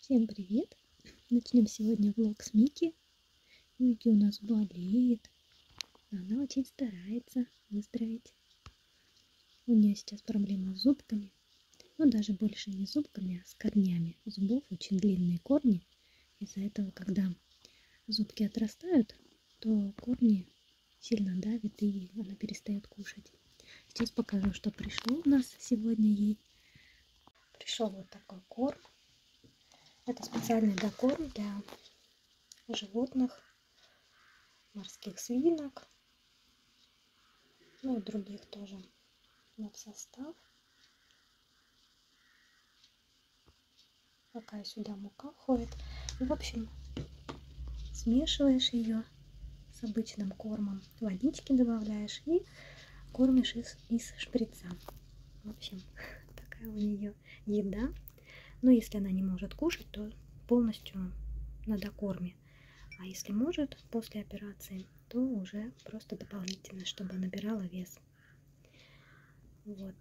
Всем привет! Начнем сегодня влог с Мики. Мики у нас болеет. Она очень старается выздороветь. У нее сейчас проблема с зубками. Но даже больше не зубками, а с корнями зубов. Очень длинные корни. Из-за этого, когда зубки отрастают, то корни сильно давят и она перестает кушать. Сейчас покажу, что пришло у нас сегодня ей. Пришел вот такой корм. Это специальный докорм для животных, морских свинок, ну и других тоже. Вот состав. Какая сюда мука входит. И, в общем, смешиваешь ее с обычным кормом, водички добавляешь и кормишь из шприца. В общем, такая у нее еда. Но если она не может кушать, то полностью на докорме. А если может, после операции, то уже просто дополнительно, чтобы набирала вес. Вот.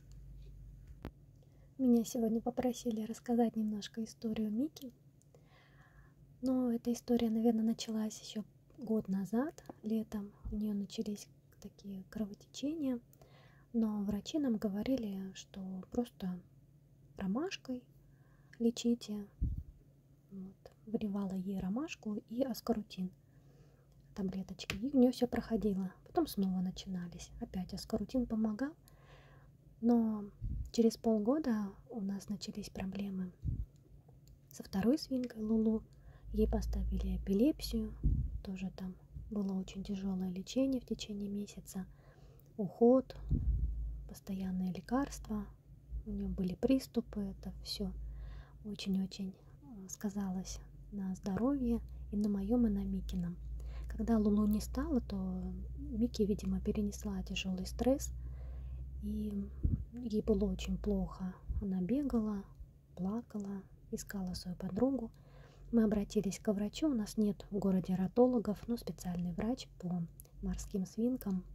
Меня сегодня попросили рассказать немножко историю Мики. Но эта история, наверное, началась еще год назад, летом. У нее начались такие кровотечения. Но врачи нам говорили, что просто ромашкой лечите. Вот. Выливала ей ромашку и аскорутин, таблеточки. И у нее все проходило. Потом снова начинались. Опять аскорутин помогал. Но через полгода у нас начались проблемы со второй свинкой Лулу. Ей поставили эпилепсию. Тоже там было очень тяжелое лечение в течение месяца. Уход, постоянные лекарства. У нее были приступы. Это все очень-очень сказалось на здоровье и на моем, и на Микином. Когда Лулу не стало, то Мики, видимо, перенесла тяжелый стресс. И ей было очень плохо. Она бегала, плакала, искала свою подругу. Мы обратились к врачу. У нас нет в городе ратологов, но специальный врач по морским свинкам.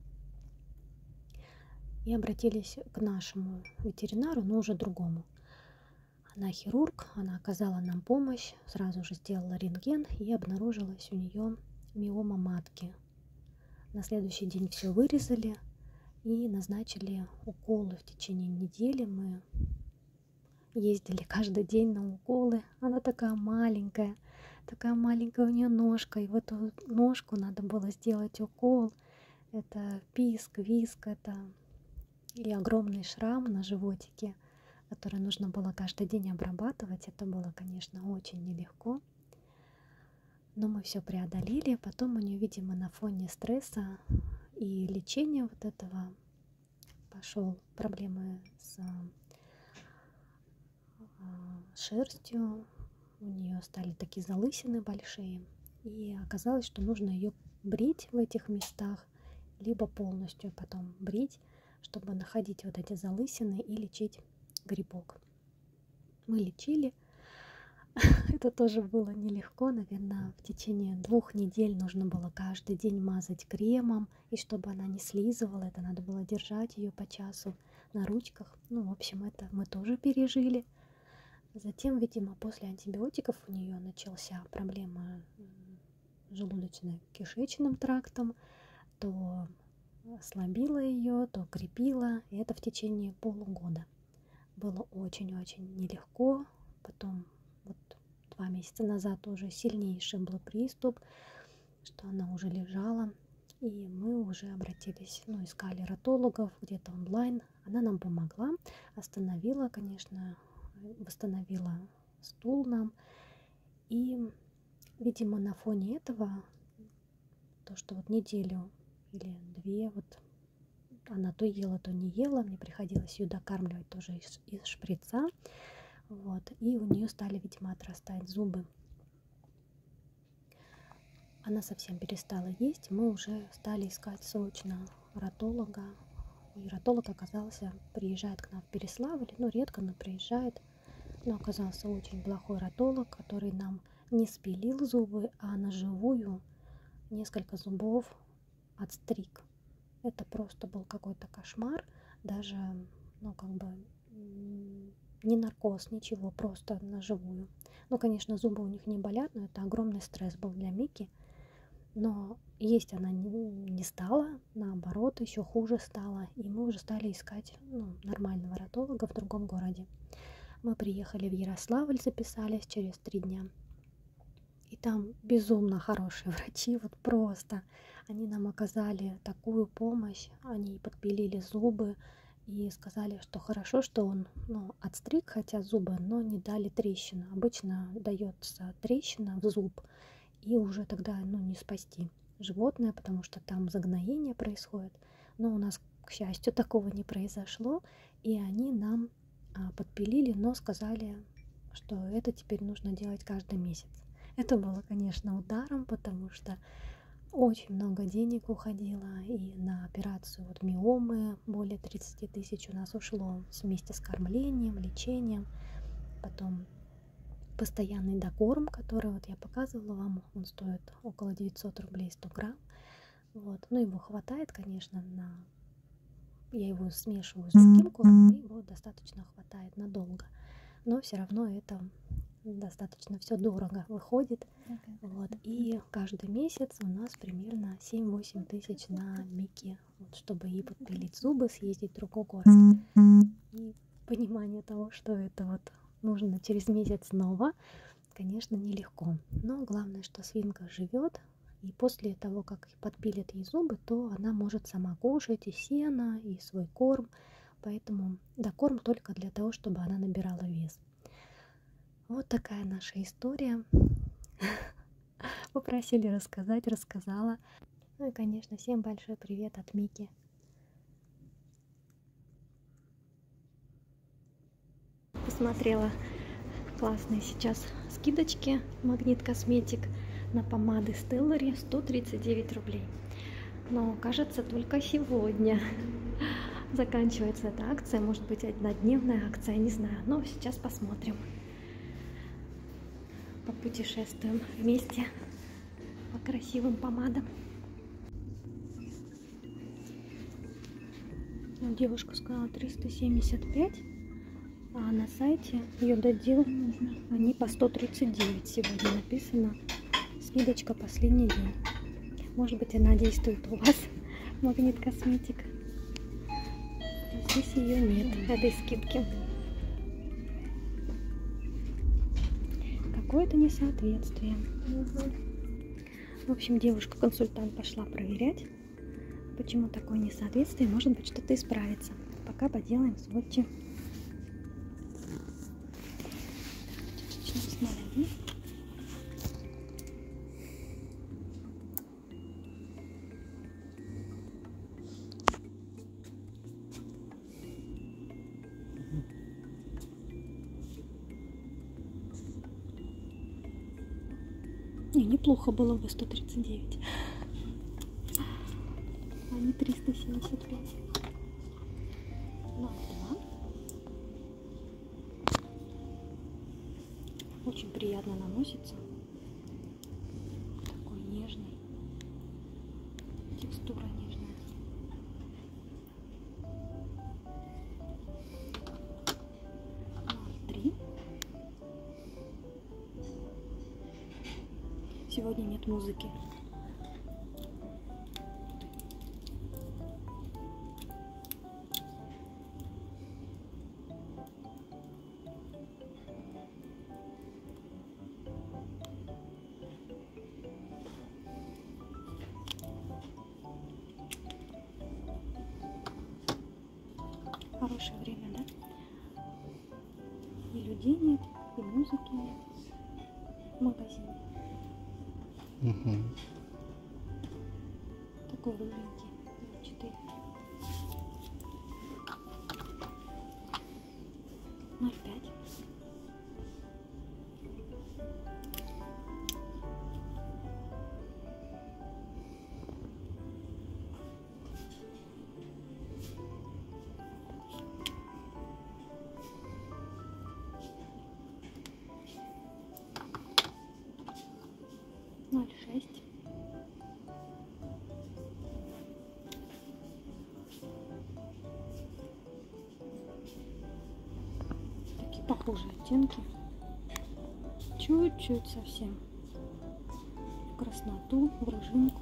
И обратились к нашему ветеринару, но уже другому. Она хирург, она оказала нам помощь, сразу же сделала рентген и обнаружилась у нее миома матки. На следующий день все вырезали и назначили уколы в течение недели. Мы ездили каждый день на уколы. Она такая маленькая у нее ножка. И в эту ножку надо было сделать укол. Это писк, виск, это и огромный шрам на животике, который нужно было каждый день обрабатывать. Это было, конечно, очень нелегко. Но мы все преодолели. Потом у нее, видимо, на фоне стресса и лечения вот этого пошел проблемы с шерстью. У нее стали такие залысины большие. И оказалось, что нужно ее брить в этих местах, либо полностью потом брить, чтобы находить вот эти залысины и лечить грибок. Мы лечили. Это тоже было нелегко. Наверное, в течение 2 недель нужно было каждый день мазать кремом. И чтобы она не слизывала, это надо было держать ее по часу на ручках. Ну, в общем, это мы тоже пережили. Затем, видимо, после антибиотиков у нее начался проблема с желудочно-кишечным трактом. То ослабила ее, то крепила. И это в течение полугода. Было очень-очень нелегко. Потом вот 2 месяца назад уже сильнейший был приступ, что она уже лежала. И мы уже обратились, искали ратологов где-то онлайн. Она нам помогла, остановила, конечно, восстановила стул нам. И, видимо, на фоне этого, то, что вот неделю или 2, вот она то ела, то не ела, мне приходилось ее докармливать тоже из шприца. Вот, и у нее стали, видимо, отрастать зубы. Она совсем перестала есть. Мы уже стали искать срочно ратолога. И ратолог оказался, приезжает к нам в Переславль, редко, но приезжает. Но оказался очень плохой ратолог, который нам не спилил зубы, а на живую несколько зубов отстриг. Это просто был какой-то кошмар. Даже, ни наркоз, ничего, просто на живую. Ну, конечно, зубы у них не болят, но это огромный стресс был для Мики. Но есть она не стала, наоборот, еще хуже стала. И мы уже стали искать нормального ратолога в другом городе. Мы приехали в Ярославль, записались через 3 дня. И там безумно хорошие врачи, вот просто. Они нам оказали такую помощь, они подпилили зубы и сказали, что хорошо, что он отстриг, хотя зубы, но не дали трещину. Обычно дается трещина в зуб, и уже тогда не спасти животное, потому что там загноение происходит. Но у нас, к счастью, такого не произошло, и они нам подпилили, но сказали, что это теперь нужно делать каждый месяц. Это было, конечно, ударом, потому что очень много денег уходило и на операцию миомы, более 30 тысяч у нас ушло вместе с кормлением, лечением, потом постоянный докорм, который я показывала вам, он стоит около 900 рублей 100 грамм. Его хватает, конечно, я его смешиваю с другим кормом, и его достаточно хватает надолго. Но все равно это достаточно все дорого выходит. И каждый месяц у нас примерно 7-8 тысяч на Мики, чтобы ей подпилить зубы, съездить в другой город. И понимание того, что это нужно через месяц снова, конечно, нелегко. Но главное, что свинка живет, и после того, как подпилят ей зубы, то она может сама кушать и сено, и свой корм. Поэтому докорм только для того, чтобы она набирала вес. Вот такая наша история. Попросили рассказать, рассказала. И, конечно, всем большой привет от Мики. Посмотрела классные сейчас скидочки Магнит Косметик на помады Stellary 139 рублей. Но, кажется, только сегодня заканчивается эта акция. Может быть, однодневная акция, не знаю. Но сейчас посмотрим. Попутешествуем вместе по красивым помадам. Девушка сказала 375, а на сайте Йододил они по 139 сегодня написано. Скидочка последний день. Может быть, она действует у вас, Магнит Косметик. Здесь ее нет, этой скидки. Какое-то несоответствие. В общем, девушка-консультант пошла проверять, почему такое несоответствие. Может быть, что-то исправится. Пока поделаем сводчи. Начнем с маленьких. Неплохо было бы 139, а не 375. Номер 2. Очень приятно наносится. Такой нежный. Текстура нежная. Номер 3. Сегодня нет музыки. Хорошее время, да? И людей нет, и музыки нет в магазине. Такой рыженький, 4. 0,5. похожие оттенки. Чуть-чуть совсем. В красноту, в рыжинку.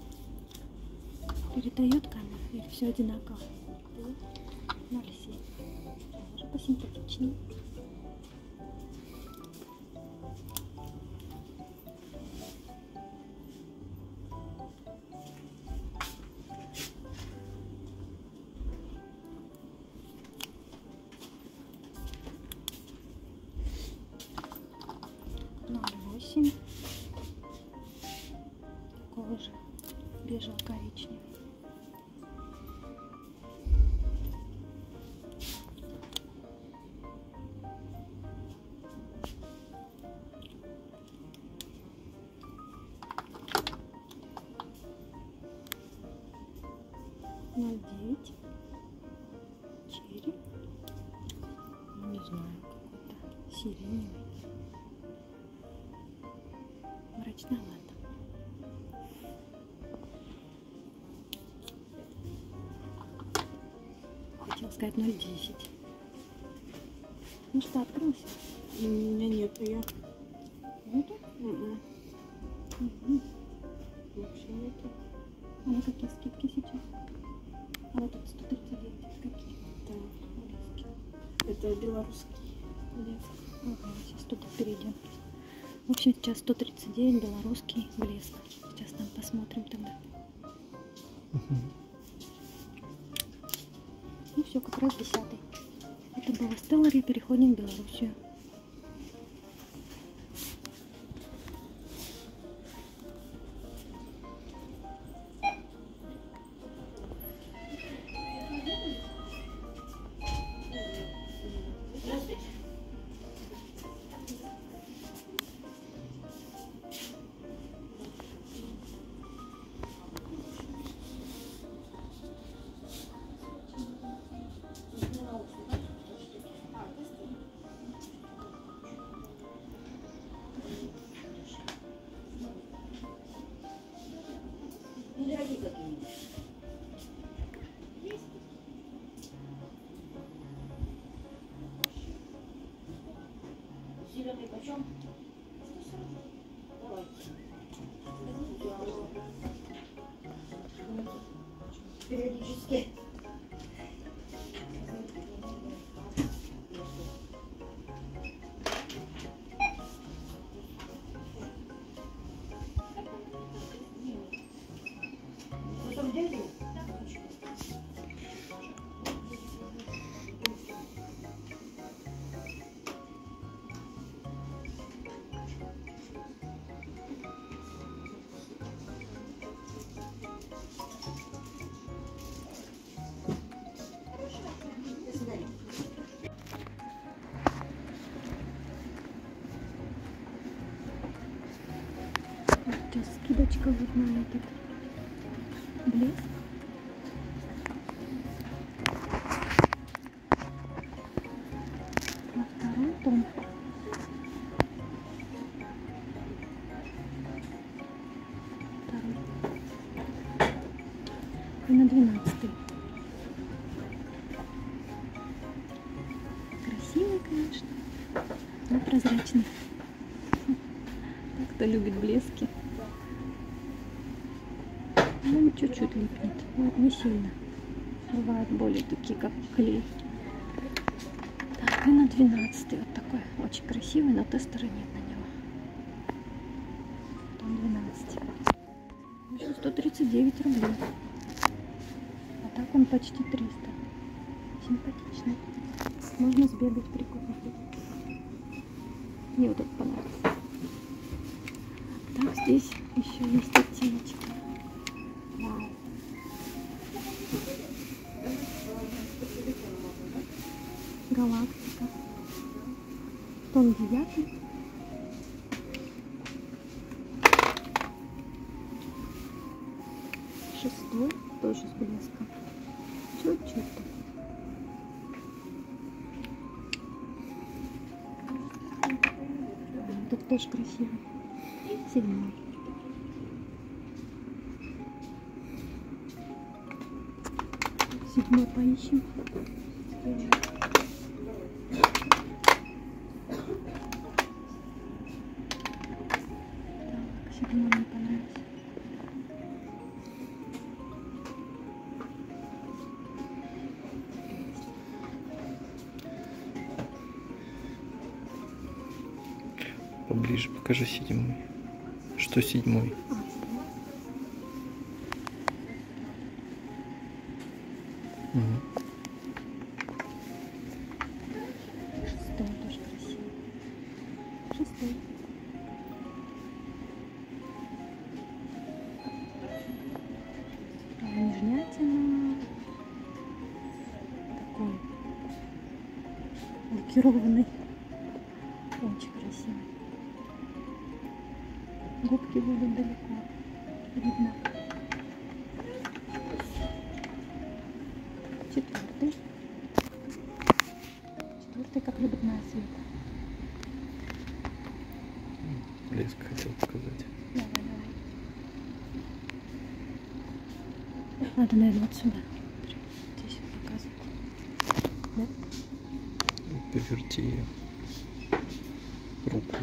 Передает камера или все одинаково? 0,7. Уже посимпатичнее. Такого же бежево-коричневый. На 9 черри, не знаю, какой-то сиреневый, мрачновато. Хотела сказать 0,10. Ну что, открылся? У меня нету, я. Нету? Вообще нету. А на какие скидки сейчас? А вот тут 139. Какие? Да. Близкие. Это белорусский блеск. Ага, сейчас туда перейдем. В общем, сейчас 139 белорусский блеск. Сейчас там посмотрим тогда. Ну все, как раз 10-й. Это было Stellary, переходим в Белоруссию. Зеленый почем? 140. Давайте. Периодически. Сейчас скидочка вот на этот блеск. На второй тон. Второй. И на 12-й. Красивый, конечно, но прозрачный. Кто любит блески. Ну, чуть-чуть липнет, но не сильно. Бывают более такие, как клей. Так, и на 12-й вот такой, очень красивый, но тестера нет на него. Там 12. В общем, 139 рублей. А так он почти 300. Симпатичный. Можно сбегать, прикупить. Мне вот этот понравился. Так, здесь еще есть оттеночки. Вау. Галактика. Тон 9. Шестой, тоже с блеском. Чуть-чуть. Тут тоже красивый. 7. Седьмой поищем. Мне понравилось. Поближе покажи 7. Что 7? Угу. 6 тоже красиво. 6. Нежнятина. Такой лакированный. Очень красивый. Губки будут далеко видно. 4. 4, как любит моя Света. Блеск хотел показать. Давай. Надо, наверное, вот сюда. Здесь показывать. Да? Поверти ее. Руку.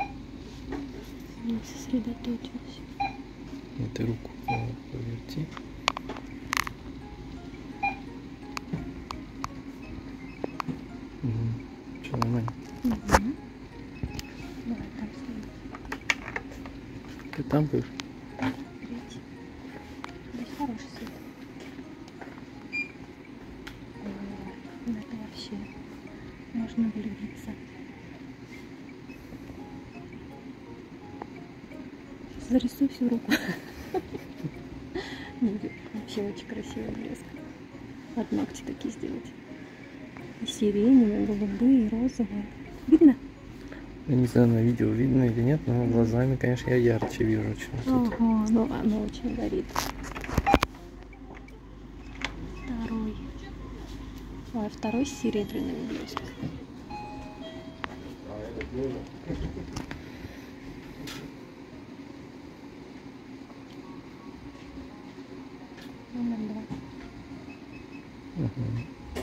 Не сосредоточилась. Ты руку поверти. Угу. Что, нормально? Угу. Давай там стоим. Ты там будешь? Третий. Здесь хороший свет. О, это вообще можно влюбиться. Зарисуй всю руку. Вообще очень красивый блеск. Вот ногти такие сделать. И сиреневые, голубые, и розовые. Видно? Я не знаю, на видео видно или нет, но глазами, конечно, я ярче вижу, чем тут. Ага, ну оно очень горит. 2. Ой, 2 с серебряным блеском. Номер 2. Угу.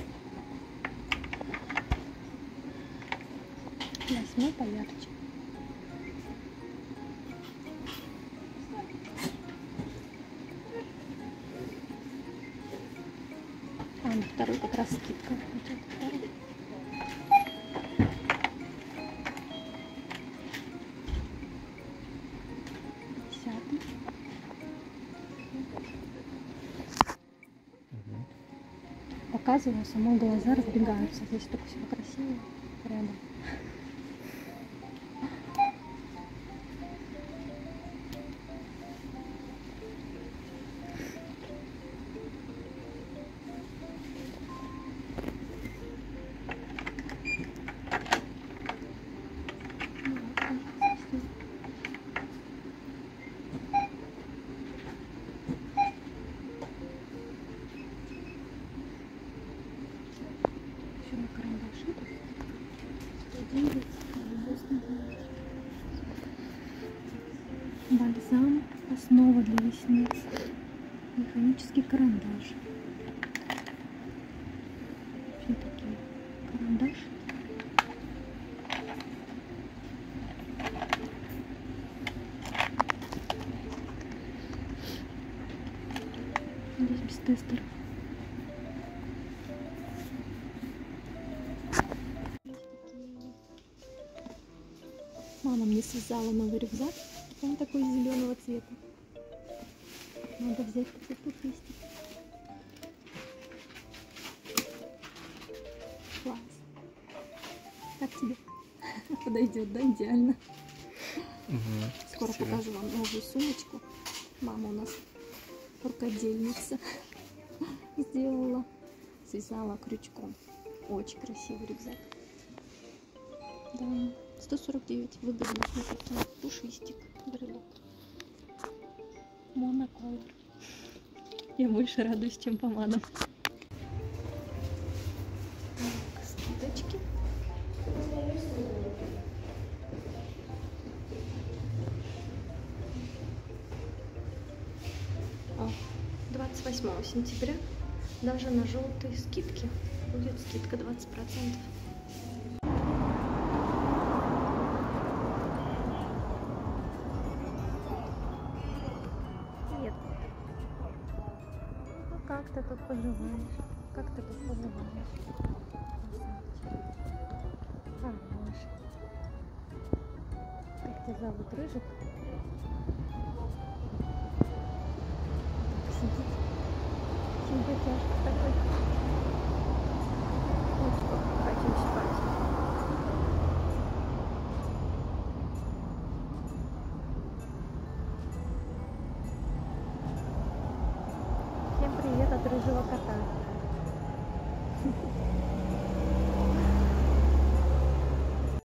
8 поярче. А, на 2 как раз скидка. Вот это 2. Показываю, само глаза разбегаются. Здесь только все красиво рядом. Еще на карандаши. 109. Бальзам. Основа для ресниц. Механический карандаш. Вообще такие карандаш. Здесь без тестера. Мама мне связала новый рюкзак. Он такой зеленого цвета. Надо взять такой пушистик. Класс. Как тебе? Подойдет, да? Идеально. Угу. Скоро покажу вам новую сумочку. Мама у нас рукодельница. Сделала. Связала крючком. Очень красивый рюкзак. Да. 149 выгодно. Такой пушистик. Брелок. Моноколор. Я больше радуюсь, чем помада. Так, скидочки. О, 28 сентября даже на желтые скидки будет скидка 20%. Как ты тут поживаешь? Как ты тут поживаешь? Хороший. Как тебя зовут? Рыжик? Так сидит. Симпатяшка такой. Ой, сколько хочу спать. Всем привет от рыжего кота.